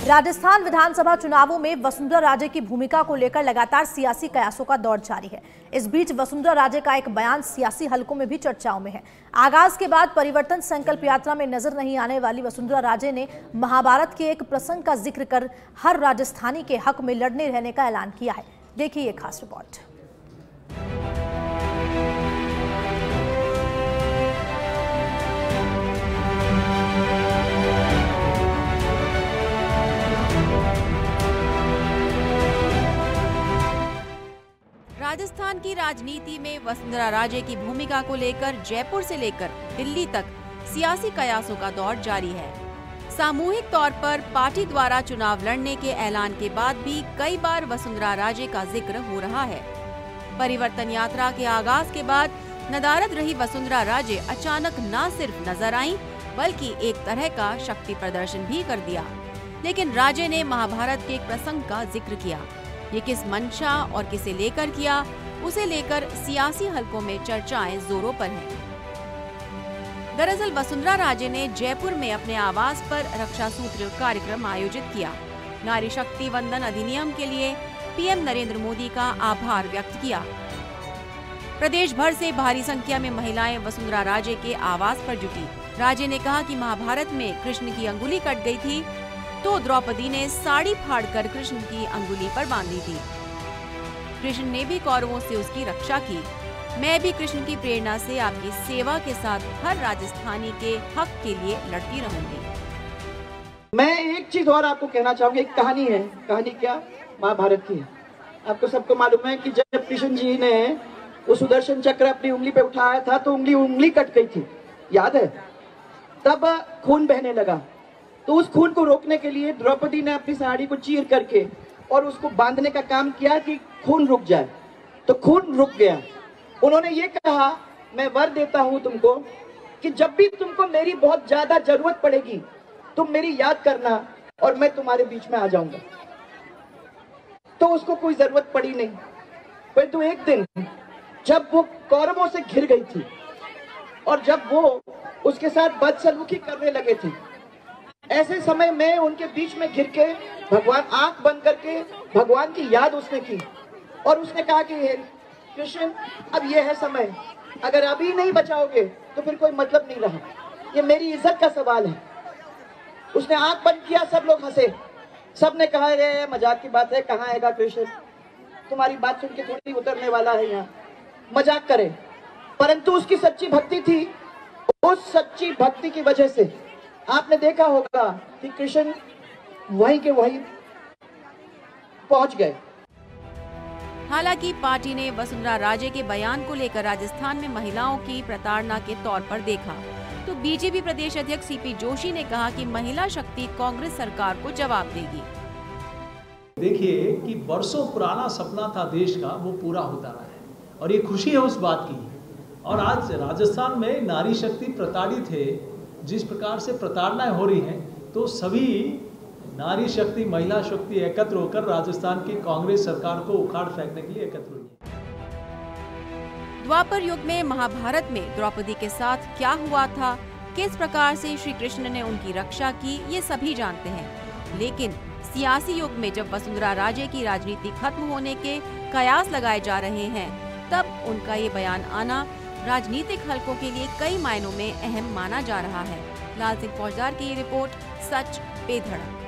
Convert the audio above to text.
राजस्थान विधानसभा चुनावों में वसुंधरा राजे की भूमिका को लेकर लगातार सियासी कयासों का दौर जारी है। इस बीच वसुंधरा राजे का एक बयान सियासी हलकों में भी चर्चाओं में है। आगाज के बाद परिवर्तन संकल्प यात्रा में नजर नहीं आने वाली वसुंधरा राजे ने महाभारत के एक प्रसंग का जिक्र कर हर राजस्थानी के हक में लड़ने रहने का ऐलान किया है। देखिए ये खास रिपोर्ट। राजस्थान की राजनीति में वसुंधरा राजे की भूमिका को लेकर जयपुर से लेकर दिल्ली तक सियासी कयासों का दौर जारी है। सामूहिक तौर पर पार्टी द्वारा चुनाव लड़ने के ऐलान के बाद भी कई बार वसुंधरा राजे का जिक्र हो रहा है। परिवर्तन यात्रा के आगाज के बाद नदारद रही वसुंधरा राजे अचानक न सिर्फ नजर आईं, बल्कि एक तरह का शक्ति प्रदर्शन भी कर दिया। लेकिन राजे ने महाभारत के एक प्रसंग का जिक्र किया। ये किस मंशा और किसे लेकर किया, उसे लेकर सियासी हलकों में चर्चाएं जोरों पर हैं। दरअसल वसुंधरा राजे ने जयपुर में अपने आवास पर रक्षा सूत्र कार्यक्रम आयोजित किया। नारी शक्ति वंदन अधिनियम के लिए पीएम नरेंद्र मोदी का आभार व्यक्त किया। प्रदेश भर से भारी संख्या में महिलाएं वसुंधरा राजे के आवास पर जुटी। राजे ने कहा कि महाभारत में कृष्ण की अंगुली कट गई थी तो द्रौपदी ने साड़ी फाड़कर कृष्ण की अंगुली पर बांधी थी। कृष्ण ने भी कौरवों से उसकी रक्षा की। मैं भी कृष्ण की प्रेरणा से आपकी सेवा के साथ हर राजस्थानी के हक के लिए लड़ती रहूंगी। मैं एक चीज और आपको कहना चाहूंगी। एक कहानी है। कहानी क्या? महाभारत की है। आपको सबको मालूम है कि जब कृष्ण जी ने वो सुदर्शन चक्र अपनी उंगली पे उठाया था तो उंगली कट गई थी, याद है? तब खून बहने लगा। तो उस खून को रोकने के लिए द्रौपदी ने अपनी साड़ी को चीर करके और उसको बांधने का काम किया कि खून रुक जाए। तो खून रुक गया। उन्होंने ये कहा, मैं वर देता हूं तुमको कि जब भी तुमको मेरी बहुत ज्यादा जरूरत पड़ेगी तुम मेरी याद करना और मैं तुम्हारे बीच में आ जाऊंगा। तो उसको कोई जरूरत पड़ी नहीं। परंतु एक दिन जब वो कौरवों से घिर गई थी और जब वो उसके साथ बदसलूकी करने लगे थे, ऐसे समय में उनके बीच में घिर के भगवान आंख बंद करके भगवान की याद उसने की और उसने कहा कि हे कृष्ण, अब ये है समय, अगर अभी नहीं बचाओगे तो फिर कोई मतलब नहीं रहा, ये मेरी इज्जत का सवाल है। उसने आंख बंद किया, सब लोग हंसे। सबने कहा रे मजाक की बात है, कहाँ आएगा कृष्ण, तुम्हारी बात सुन के थोड़ी उतरने वाला है यहाँ, मजाक करे। परंतु उसकी सच्ची भक्ति थी। उस सच्ची भक्ति की वजह से आपने देखा होगा कि कृष्ण वहीं के वहीं पहुंच गए। हालांकि पार्टी ने वसुंधरा राजे के बयान को लेकर राजस्थान में महिलाओं की प्रताड़ना के तौर पर देखा, तो बीजेपी प्रदेश अध्यक्ष सीपी जोशी ने कहा कि महिला शक्ति कांग्रेस सरकार को जवाब देगी। देखिए कि वर्षों पुराना सपना था देश का, वो पूरा होता रहा है और ये खुशी है उस बात की। और आज राजस्थान में नारी शक्ति प्रताड़ित है। जिस प्रकार से प्रताड़नाएं हो रही हैं, तो सभी नारी शक्ति महिला शक्ति एकत्र होकर राजस्थान की कांग्रेस सरकार को उखाड़ फेंकने के लिए एकत्र हुई है। द्वापर युग में महाभारत में द्रौपदी के साथ क्या हुआ था, किस प्रकार से श्री कृष्ण ने उनकी रक्षा की, ये सभी जानते हैं। लेकिन सियासी युग में जब वसुंधरा राजे की राजनीति खत्म होने के कयास लगाए जा रहे हैं, तब उनका ये बयान आना राजनीतिक हलकों के लिए कई मायनों में अहम माना जा रहा है। लाल सिंह फौजदार की रिपोर्ट, सच पे धड़क।